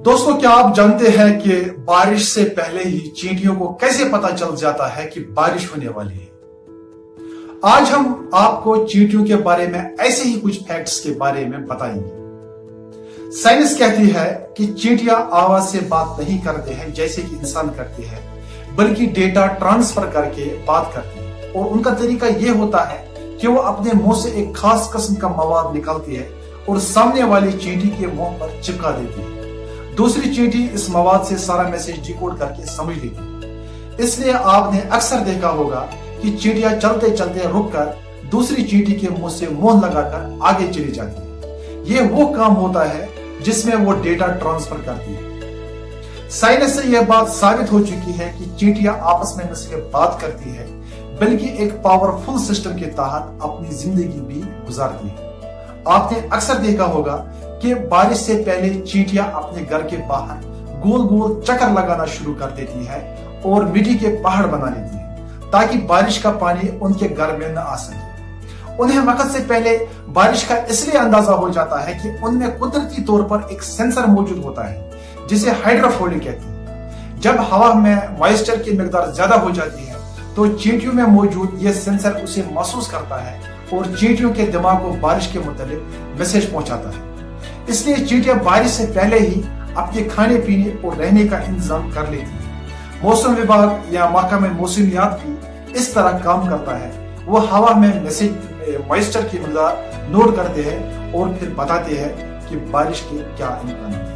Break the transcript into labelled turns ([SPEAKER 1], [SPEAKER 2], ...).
[SPEAKER 1] दोस्तों, क्या आप जानते हैं कि बारिश से पहले ही चींटियों को कैसे पता चल जाता है कि बारिश होने वाली है। आज हम आपको चींटियों के बारे में ऐसे ही कुछ फैक्ट्स के बारे में बताएंगे। साइंस कहती है कि चींटियां आवाज से बात नहीं करते हैं जैसे कि इंसान करते हैं, बल्कि डेटा ट्रांसफर करके बात करते हैं। और उनका तरीका यह होता है कि वो अपने मुंह से एक खास किस्म का मवाद निकालती है और सामने वाली चींटी के मुंह पर चिपका देती है। दूसरी चींटी इस मवाद से सारा मैसेज डिकोड करके समझ लेती है। इसलिए आपने अक्सर देखा होगा कि चींटियां चलते चलते रुककर दूसरी चींटी के मुंह से मुंह लगाकर आगे चली जाती है। यह वो काम होता है जिसमें वो डेटा ट्रांसफर करती है। साइंस से यह बात साबित हो चुकी है कि चींटियां आपस में न सिर्फ बात करती है, बल्कि एक पावरफुल सिस्टम के तहत अपनी जिंदगी भी गुजारती है। आपने अक्सर देखा होगा कि बारिश से पहले चींटियां अपने घर के बाहर गोल गोल चक्कर लगाना शुरू कर देती है और मिट्टी के पहाड़ बना लेती है ताकि बारिश का पानी उनके घर में न आ सके। उन्हें वक्त से पहले बारिश का इसलिए अंदाजा हो जाता है कि उनमें कुदरती तौर पर एक सेंसर मौजूद होता है जिसे हाइड्रोफोबिक कहते हैं। जब हवा में मॉइस्चर की मिकदार ज्यादा हो जाती है तो चींटियों में मौजूद यह सेंसर उसे महसूस करता है और चींटियों के दिमाग को बारिश के मुताबिक मैसेज पहुंचाता है। इसलिए चींटियां बारिश से पहले ही अपने खाने पीने और रहने का इंतजाम कर लेती है। मौसम विभाग या महकमा मौसमियात भी इस तरह काम करता है। वो हवा में मॉइस्चर की मिकदार नोट करते हैं और फिर बताते हैं कि बारिश के क्या इम्कान है।